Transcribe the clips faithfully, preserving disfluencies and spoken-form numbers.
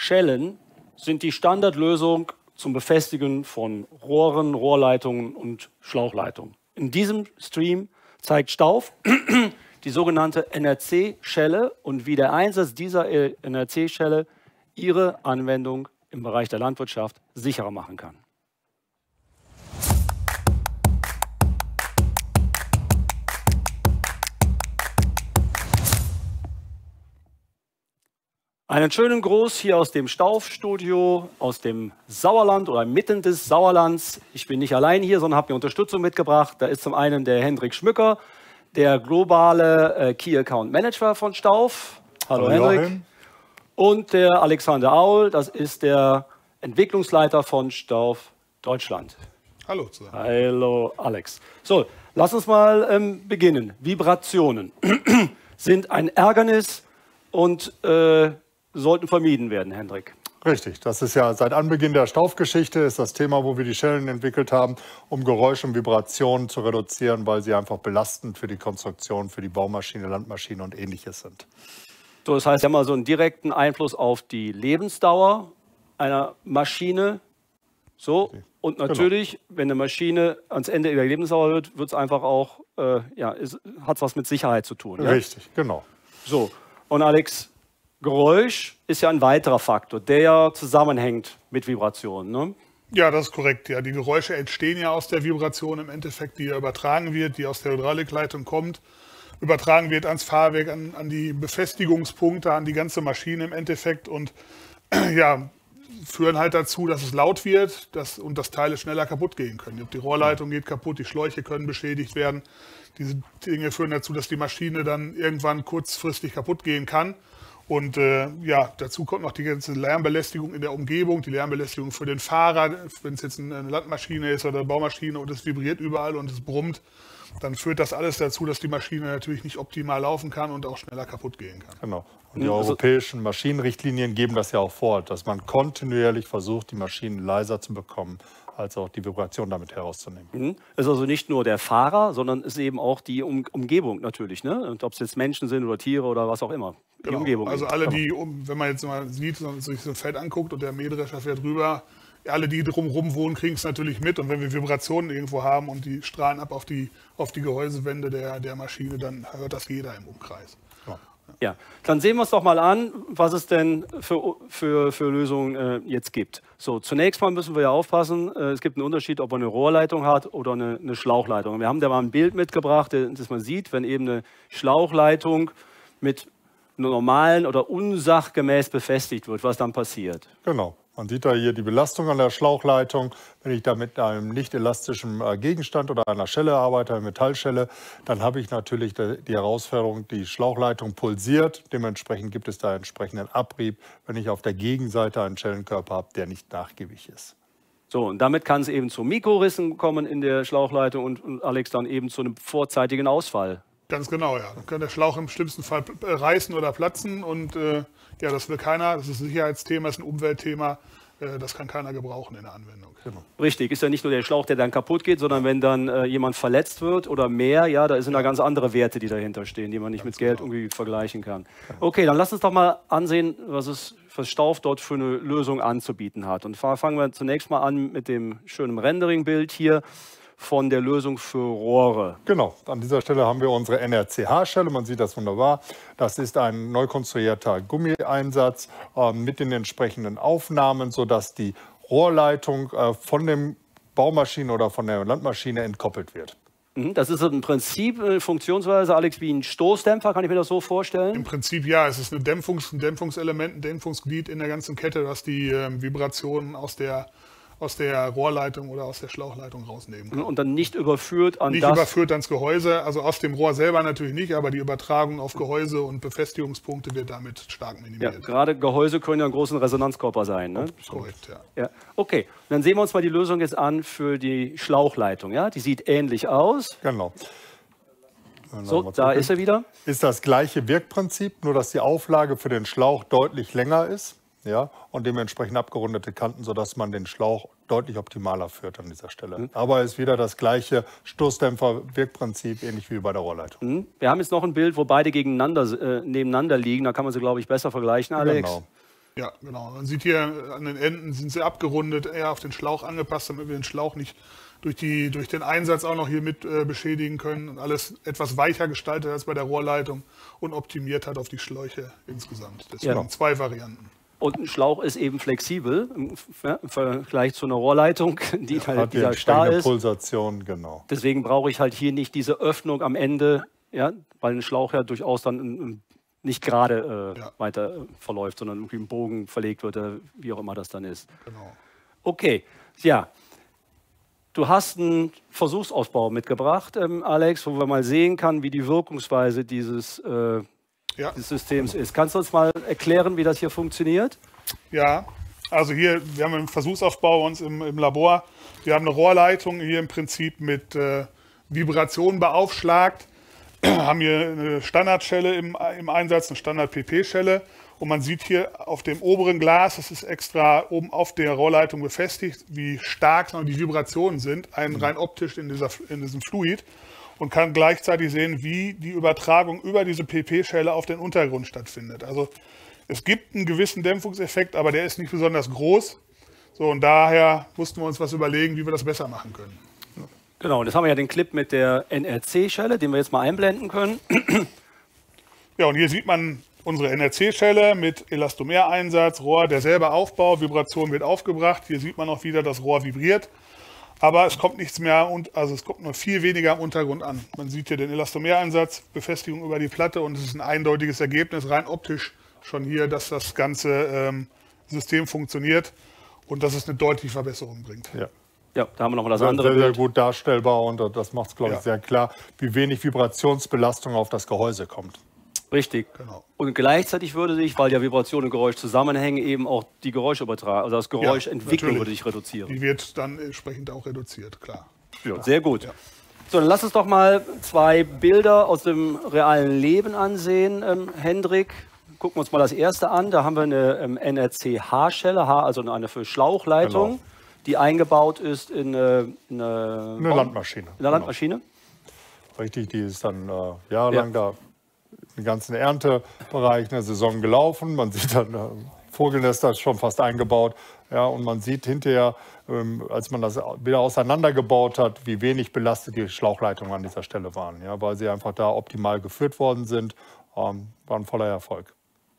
Schellen sind die Standardlösung zum Befestigen von Rohren, Rohrleitungen und Schlauchleitungen. In diesem Stream zeigt Stauf die sogenannte N R C-Schelle und wie der Einsatz dieser N R C-Schelle ihre Anwendung im Bereich der Landwirtschaft sicherer machen kann. Einen schönen Gruß hier aus dem Stauf-Studio, aus dem Sauerland oder mitten des Sauerlands. Ich bin nicht allein hier, sondern habe mir Unterstützung mitgebracht. Da ist zum einen der Hendrik Schmücker, der globale äh, Key Account Manager von Stauf. Hallo, Hallo Hendrik. Joachim. Und der Alexander Aul, das ist der Entwicklungsleiter von Stauf Deutschland. Hallo zusammen. Hallo Alex. So, lass uns mal ähm, beginnen. Vibrationen sind ein Ärgernis und äh, sollten vermieden werden, Hendrik. Richtig, das ist ja seit Anbeginn der Staufgeschichte ist das Thema, wo wir die Schellen entwickelt haben, um Geräusche und Vibrationen zu reduzieren, weil sie einfach belastend für die Konstruktion, für die Baumaschine, Landmaschine und Ähnliches sind. So, das heißt, wir haben mal so einen direkten Einfluss auf die Lebensdauer einer Maschine. So, und natürlich, genau, wenn eine Maschine ans Ende ihrer Lebensdauer wird, wird es einfach auch, äh, ja, hat es was mit Sicherheit zu tun. Richtig, ja? Genau. So, und Alex, Geräusch ist ja ein weiterer Faktor, der ja zusammenhängt mit Vibrationen, ne? Ja, das ist korrekt. Ja, die Geräusche entstehen ja aus der Vibration im Endeffekt, die ja übertragen wird, die aus der Hydraulikleitung kommt, übertragen wird ans Fahrwerk, an, an die Befestigungspunkte, an die ganze Maschine im Endeffekt und ja, führen halt dazu, dass es laut wird dass, und dass Teile schneller kaputt gehen können. Die Rohrleitung geht kaputt, die Schläuche können beschädigt werden. Diese Dinge führen dazu, dass die Maschine dann irgendwann kurzfristig kaputt gehen kann. Und äh, ja, dazu kommt noch die ganze Lärmbelästigung in der Umgebung, die Lärmbelästigung für den Fahrer, wenn es jetzt eine Landmaschine ist oder eine Baumaschine und es vibriert überall und es brummt, dann führt das alles dazu, dass die Maschine natürlich nicht optimal laufen kann und auch schneller kaputt gehen kann. Genau. Und die europäischen Maschinenrichtlinien geben das ja auch vor, dass man kontinuierlich versucht, die Maschinen leiser zu bekommen, als auch die Vibration damit herauszunehmen. Mhm. Es ist also nicht nur der Fahrer, sondern es ist eben auch die um Umgebung natürlich, ne? Und ob es jetzt Menschen sind oder Tiere oder was auch immer. Die genau. Umgebung. Also alle, die, um, wenn man jetzt mal sieht, sich so ein Feld anguckt und der Mähdrescher fährt rüber, alle, die drumherum wohnen, kriegen es natürlich mit. Und wenn wir Vibrationen irgendwo haben und die strahlen ab auf die, auf die Gehäusewände der, der Maschine, dann hört das jeder im Umkreis. Ja, ja. Dann sehen wir uns doch mal an, was es denn für, für, für Lösungen äh, jetzt gibt. So, zunächst mal müssen wir ja aufpassen, äh, es gibt einen Unterschied, ob man eine Rohrleitung hat oder eine, eine Schlauchleitung. Wir haben da mal ein Bild mitgebracht, das man sieht, wenn eben eine Schlauchleitung mit einer normalen oder unsachgemäß befestigt wird, was dann passiert. Genau. Man sieht da hier die Belastung an der Schlauchleitung. Wenn ich da mit einem nicht elastischen Gegenstand oder einer Schelle arbeite, einer Metallschelle, dann habe ich natürlich die Herausforderung, die Schlauchleitung pulsiert. Dementsprechend gibt es da entsprechenden Abrieb, wenn ich auf der Gegenseite einen Schellenkörper habe, der nicht nachgiebig ist. So, und damit kann es eben zu Mikrorissen kommen in der Schlauchleitung und, und Alex dann eben zu einem vorzeitigen Ausfall. Ganz genau, ja. Dann kann der Schlauch im schlimmsten Fall reißen oder platzen und äh, ja, das will keiner. Das ist ein Sicherheitsthema, das ist ein Umweltthema. Äh, das kann keiner gebrauchen in der Anwendung. Genau. Richtig, ist ja nicht nur der Schlauch, der dann kaputt geht, sondern wenn dann äh, jemand verletzt wird oder mehr, ja, da sind ja ganz andere Werte, die dahinter stehen, die man nicht ganz mit Geld genau. irgendwie vergleichen kann. Okay, dann lass uns doch mal ansehen, was es für Stauf dort für eine Lösung anzubieten hat. Und fangen wir zunächst mal an mit dem schönen Rendering-Bild hier von der Lösung für Rohre. Genau, an dieser Stelle haben wir unsere N R C H-Schelle, man sieht das wunderbar. Das ist ein neu konstruierter Gummieinsatz äh, mit den entsprechenden Aufnahmen, sodass die Rohrleitung äh, von der Baumaschine oder von der Landmaschine entkoppelt wird. Das ist im Prinzip eine Funktionsweise, Alex, wie ein Stoßdämpfer, kann ich mir das so vorstellen? Im Prinzip ja, es ist eine Dämpfungs-, ein Dämpfungselement, ein Dämpfungsglied in der ganzen Kette, das die äh, Vibrationen aus der aus der Rohrleitung oder aus der Schlauchleitung rausnehmen kann. Und dann nicht überführt an Nicht das überführt ans Gehäuse, also aus dem Rohr selber natürlich nicht, aber die Übertragung auf Gehäuse und Befestigungspunkte wird damit stark minimiert. Ja, gerade Gehäuse können ja einen großen Resonanzkörper sein. Ne? Korrekt, ja. Ja. Okay, dann sehen wir uns mal die Lösung jetzt an für die Schlauchleitung. Ja? Die sieht ähnlich aus. Genau. So, da ist er wieder. Ist das gleiche Wirkprinzip, nur dass die Auflage für den Schlauch deutlich länger ist. Ja, und dementsprechend abgerundete Kanten, sodass man den Schlauch deutlich optimaler führt an dieser Stelle. Mhm. Aber es ist wieder das gleiche Stoßdämpfer-Wirkprinzip, ähnlich wie bei der Rohrleitung. Mhm. Wir haben jetzt noch ein Bild, wo beide gegeneinander, äh, nebeneinander liegen. Da kann man sie, glaube ich, besser vergleichen, Alex. Genau. Ja, genau. Man sieht hier an den Enden sind sie abgerundet, eher auf den Schlauch angepasst, damit wir den Schlauch nicht durch, die, durch den Einsatz auch noch hier mit äh, beschädigen können. Und alles etwas weicher gestaltet als bei der Rohrleitung und optimiert hat auf die Schläuche insgesamt. Deswegen Ja. zwei Varianten. Und ein Schlauch ist eben flexibel im Vergleich zu einer Rohrleitung, die Ja, halt hat die dieser starr entsprechende ist. Pulsation, genau. Deswegen brauche ich halt hier nicht diese Öffnung am Ende, ja, weil ein Schlauch ja durchaus dann ein, ein nicht gerade äh, Ja. weiter äh, verläuft, sondern irgendwie im Bogen verlegt wird, äh, wie auch immer das dann ist. Genau. Okay, ja. Du hast einen Versuchsausbau mitgebracht, ähm, Alex, wo man mal sehen kann, wie die Wirkungsweise dieses, äh, Ja. dieses Systems ist. Kannst du uns mal erklären, wie das hier funktioniert? Ja, also hier, wir haben einen Versuchsaufbau bei uns im, im Labor. Wir haben eine Rohrleitung hier im Prinzip mit äh, Vibrationen beaufschlagt. Haben hier eine Standardschelle im, im Einsatz, eine Standard-P P-Schelle. Und man sieht hier auf dem oberen Glas, das ist extra oben auf der Rohrleitung befestigt, wie stark die Vibrationen sind, ein rein optisch in, dieser, in diesem Fluid. Und kann gleichzeitig sehen, wie die Übertragung über diese P P-Schelle auf den Untergrund stattfindet. Also es gibt einen gewissen Dämpfungseffekt, aber der ist nicht besonders groß. So, und daher mussten wir uns was überlegen, wie wir das besser machen können. Genau, und jetzt haben wir ja den Clip mit der N R C-Schelle, den wir jetzt mal einblenden können. Ja, und hier sieht man unsere N R C-Schelle mit Elastomer-Einsatz, Rohr, derselbe Aufbau, Vibration wird aufgebracht. Hier sieht man auch wieder, das Rohr vibriert. Aber es kommt nichts mehr, und also es kommt nur viel weniger am Untergrund an. Man sieht hier den Elastomer-Einsatz, Befestigung über die Platte, und es ist ein eindeutiges Ergebnis, rein optisch schon hier, dass das ganze ähm, System funktioniert und dass es eine deutliche Verbesserung bringt. Ja. Ja, da haben wir nochmal das Sehr, andere sehr, sehr Bild. gut darstellbar, und das macht es, glaube ich, Ja. sehr klar, wie wenig Vibrationsbelastung auf das Gehäuse kommt. Richtig. Genau. Und gleichzeitig würde sich, weil ja Vibration und Geräusch zusammenhängen, eben auch die Geräuschübertragung, also das Geräuschentwicklung natürlich. würde sich reduzieren. Die wird dann entsprechend auch reduziert, klar. Ja, sehr gut. So, dann lass uns doch mal zwei Bilder aus dem realen Leben ansehen, ähm, Hendrik. Gucken wir uns mal das erste an. Da haben wir eine ähm, N R C-H-Schelle, H, also eine für Schlauchleitung, Genau. die eingebaut ist in, äh, in, eine, Eine Landmaschine. in der Landmaschine. Genau. Richtig, die ist dann äh, jahrelang da den ganzen Erntebereich eine Saison gelaufen. Man sieht dann, äh, Vogelnester ist schon fast eingebaut. Ja, und man sieht hinterher, ähm, als man das wieder auseinandergebaut hat, wie wenig belastet die Schlauchleitungen an dieser Stelle waren. Ja, weil sie einfach da optimal geführt worden sind. Ähm, war ein voller Erfolg.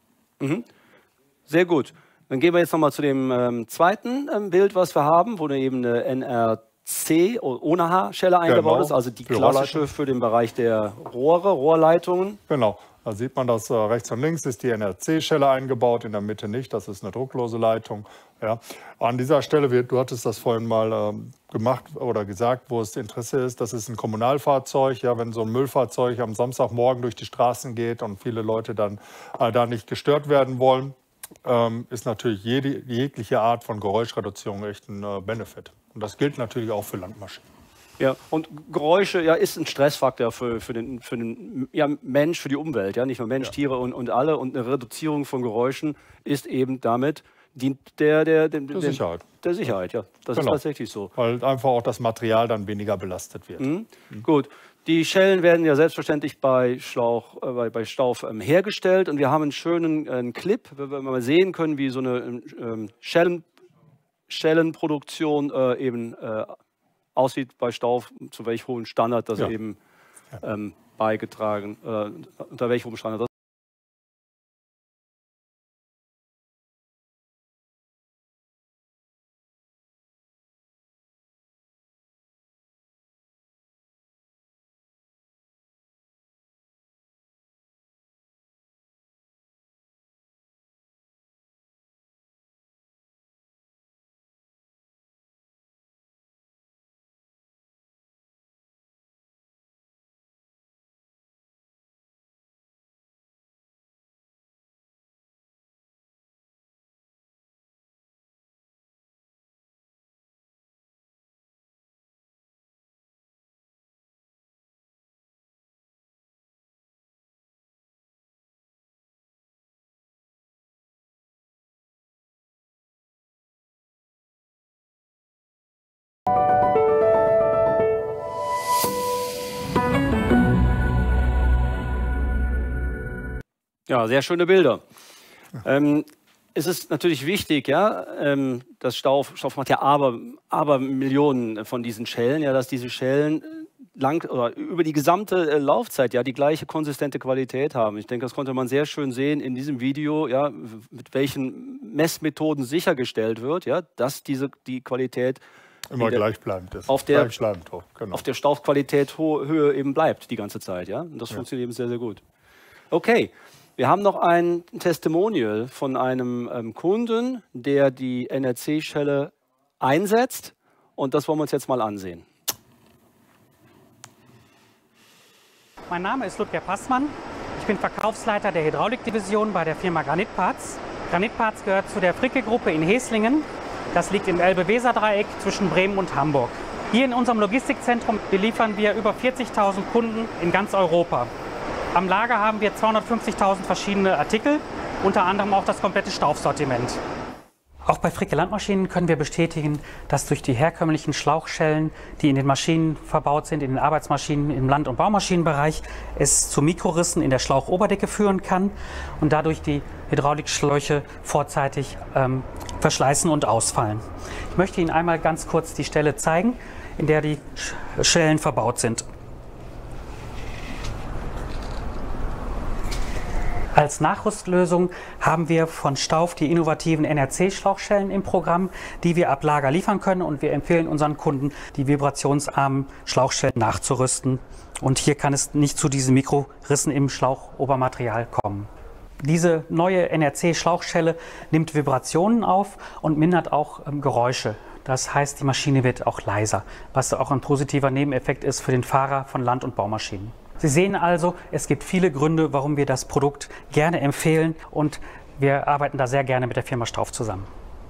Sehr gut. Dann gehen wir jetzt nochmal zu dem ähm, zweiten ähm, Bild, was wir haben, wo eben eine N R C ohne H-Schelle eingebaut Genau. ist, also die Für klassische Rohrleitung. für den Bereich der Rohre, Rohrleitungen. Genau, da sieht man das, äh, rechts und links ist die N R C-Schelle eingebaut, in der Mitte nicht, das ist eine drucklose Leitung. Ja. An dieser Stelle, wir, du hattest das vorhin mal ähm, gemacht oder gesagt, wo das Interesse ist, das ist ein Kommunalfahrzeug. Ja, wenn so ein Müllfahrzeug am Samstagmorgen durch die Straßen geht und viele Leute dann äh, da nicht gestört werden wollen, ähm, ist natürlich jede, jegliche Art von Geräuschreduzierung echt ein äh, Benefit. Und das gilt natürlich auch für Landmaschinen. Ja, und Geräusche ja, ist ein Stressfaktor für, für den, für den ja, Mensch, für die Umwelt. Ja? Nicht nur Mensch, Ja. Tiere und, und alle. Und eine Reduzierung von Geräuschen ist eben damit, dient der, der, der, der Sicherheit. Der Sicherheit, ja. Das Genau. ist tatsächlich so. Weil einfach auch das Material dann weniger belastet wird. Mhm. Gut. Die Schellen werden ja selbstverständlich bei, Schlauch, äh, bei, bei Stauf ähm, hergestellt. Und wir haben einen schönen äh, Clip, wo wir mal sehen können, wie so eine ähm, Schellen, Schellenproduktion äh, eben äh, aussieht bei Stauf, zu welch hohen Standard das Ja. eben ähm, beigetragen, äh, unter welchem hohen Standard das. Ja, sehr schöne Bilder. Ähm, ist es natürlich wichtig, ja, ähm, das Stauf, Stauf macht ja aber, aber Millionen von diesen Schellen, ja, dass diese Schellen lang oder über die gesamte äh, Laufzeit ja die gleiche konsistente Qualität haben. Ich denke, das konnte man sehr schön sehen in diesem Video, ja, mit welchen Messmethoden sichergestellt wird, ja, dass diese die Qualität immer gleichbleibend ist. Auf der, gleichbleibend hoch, genau. auf der Staufqualität Höhe eben bleibt die ganze Zeit, ja. Und das ja. funktioniert eben sehr, sehr gut. Okay, wir haben noch ein Testimonial von einem ähm, Kunden, der die N R C-Schelle einsetzt, und das wollen wir uns jetzt mal ansehen. Mein Name ist Ludger Passmann. Ich bin Verkaufsleiter der Hydraulikdivision bei der Firma Granitparts. Granitparts gehört zu der Fricke-Gruppe in Heslingen. Das liegt im Elbe-Weser-Dreieck zwischen Bremen und Hamburg. Hier in unserem Logistikzentrum beliefern wir über vierzigtausend Kunden in ganz Europa. Am Lager haben wir zweihundertfünfzigtausend verschiedene Artikel, unter anderem auch das komplette Staufsortiment. Auch bei Fricke Landmaschinen können wir bestätigen, dass durch die herkömmlichen Schlauchschellen, die in den Maschinen verbaut sind, in den Arbeitsmaschinen im Land- und Baumaschinenbereich, es zu Mikrorissen in der Schlauchoberdecke führen kann und dadurch die Hydraulikschläuche vorzeitig ähm, verschleißen und ausfallen. Ich möchte Ihnen einmal ganz kurz die Stelle zeigen, in der die Schellen verbaut sind. Als Nachrüstlösung haben wir von Stauf die innovativen N R C-Schlauchschellen im Programm, die wir ab Lager liefern können, und wir empfehlen unseren Kunden, die vibrationsarmen Schlauchschellen nachzurüsten. Und hier kann es nicht zu diesen Mikrorissen im Schlauchobermaterial kommen. Diese neue N R C-Schlauchschelle nimmt Vibrationen auf und mindert auch ähm, Geräusche. Das heißt, die Maschine wird auch leiser, was auch ein positiver Nebeneffekt ist für den Fahrer von Land- und Baumaschinen. Sie sehen also, es gibt viele Gründe, warum wir das Produkt gerne empfehlen, und wir arbeiten da sehr gerne mit der Firma Stauf zusammen.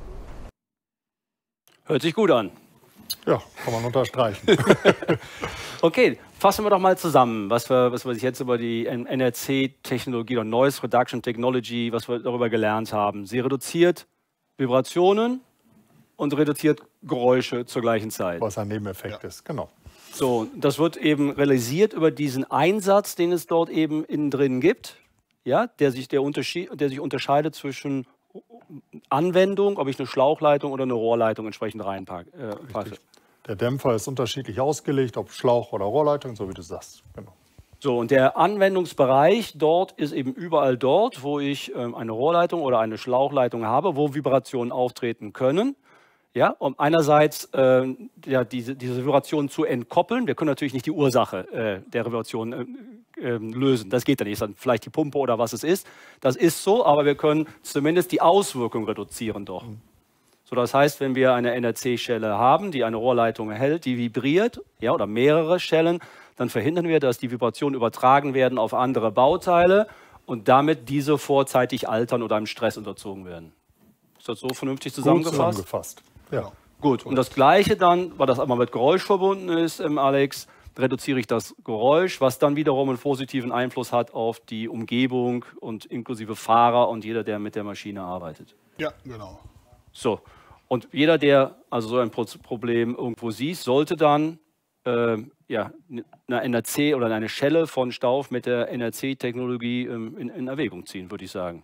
Hört sich gut an. Ja, kann man unterstreichen. Okay, fassen wir doch mal zusammen, was wir, was wir jetzt über die N R C-Technologie oder Noise Reduction Technology, was wir darüber gelernt haben. Sie reduziert Vibrationen und reduziert Geräusche zur gleichen Zeit. Was ein Nebeneffekt ja. ist, genau. So, das wird eben realisiert über diesen Einsatz, den es dort eben innen drin gibt, ja, der sich, der Unterschied, der sich unterscheidet zwischen Anwendung, ob ich eine Schlauchleitung oder eine Rohrleitung entsprechend reinpacke. Äh, der Dämpfer ist unterschiedlich ausgelegt, ob Schlauch oder Rohrleitung, so wie du sagst. Genau. So, und der Anwendungsbereich dort ist eben überall dort, wo ich ähm, eine Rohrleitung oder eine Schlauchleitung habe, wo Vibrationen auftreten können. Ja, um einerseits äh, ja, diese, diese Vibration zu entkoppeln. Wir können natürlich nicht die Ursache äh, der Vibration äh, äh, lösen. Das geht ja nicht. Dann vielleicht die Pumpe oder was es ist. Das ist so, aber wir können zumindest die Auswirkung reduzieren doch. Mhm. So, das heißt, wenn wir eine N R C-Schelle haben, die eine Rohrleitung erhält, die vibriert, ja, oder mehrere Schellen, dann verhindern wir, dass die Vibrationen übertragen werden auf andere Bauteile und damit diese vorzeitig altern oder einem Stress unterzogen werden. Ist das so vernünftig zusammengefasst? Gut zusammengefasst. Ja. Gut, und das Gleiche dann, weil das aber mit Geräusch verbunden ist, ähm, Alex, reduziere ich das Geräusch, was dann wiederum einen positiven Einfluss hat auf die Umgebung und inklusive Fahrer und jeder, der mit der Maschine arbeitet. Ja, genau. So, und jeder, der also so ein Problem irgendwo sieht, sollte dann äh, ja, eine N R C oder eine Schelle von Stauf mit der N R C-Technologie ähm, in, in Erwägung ziehen, würde ich sagen.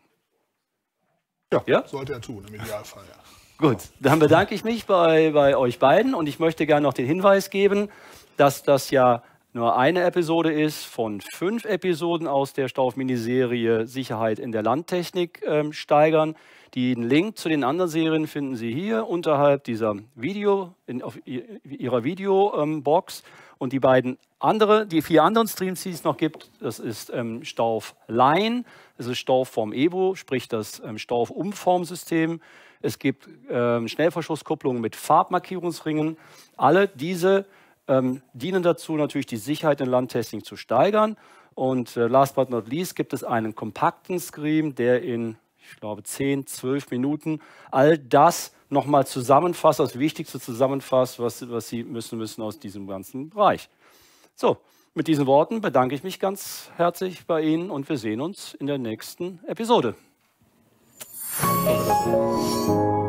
Ja, ja, sollte er tun, im Idealfall, ja. Gut, dann bedanke ich mich bei, bei euch beiden, und ich möchte gerne noch den Hinweis geben, dass das ja nur eine Episode ist von fünf Episoden aus der Stauf-Miniserie Sicherheit in der Landtechnik ähm, steigern. Den Link zu den anderen Serien finden Sie hier unterhalb dieser Video, in, auf Ihrer Videobox. Ähm, und die beiden andere, die vier anderen Streams, die es noch gibt, das ist ähm, Stauf Line, das ist Stauf vom Evo, sprich das ähm, Stauf-Umformsystem. Es gibt ähm, Schnellverschlusskupplungen mit Farbmarkierungsringen. Alle diese ähm, dienen dazu, natürlich die Sicherheit in Landtechnik zu steigern. Und äh, last but not least gibt es einen kompakten Stream, der in, ich glaube, zehn, zwölf Minuten all das nochmal zusammenfasst, das Wichtigste zusammenfasst, was, was Sie müssen müssen aus diesem ganzen Bereich. So, mit diesen Worten bedanke ich mich ganz herzlich bei Ihnen, und wir sehen uns in der nächsten Episode. Thank you.